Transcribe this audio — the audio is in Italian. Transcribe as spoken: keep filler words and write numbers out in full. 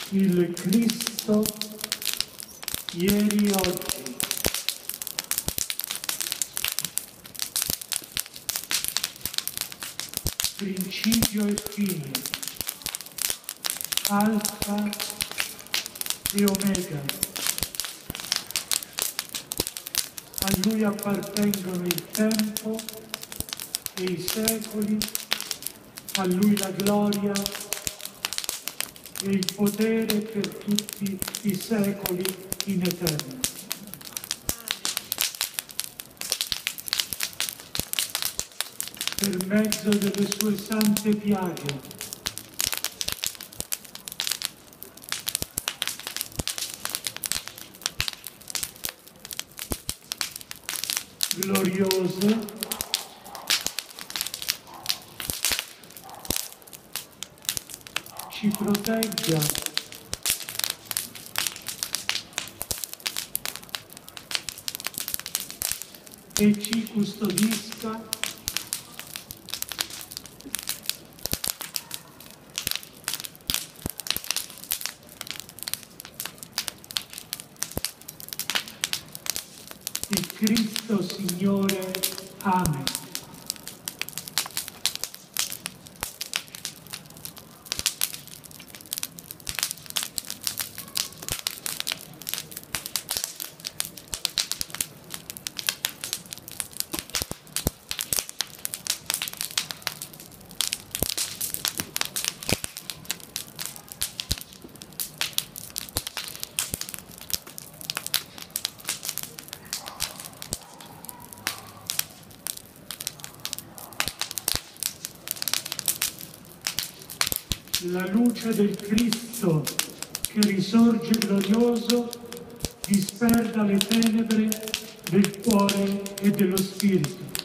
il Cristo ieri e oggi. Principio e fine, Alfa e Omega. A Lui appartengono il tempo e i secoli, a Lui la gloria e il potere per tutti i secoli in eterno. Per mezzo delle sue sante piaghe, gloriose, ci protegga e ci custodisca il Cristo Signore. Amen. La luce del Cristo che risorge glorioso disperda le tenebre del cuore e dello spirito.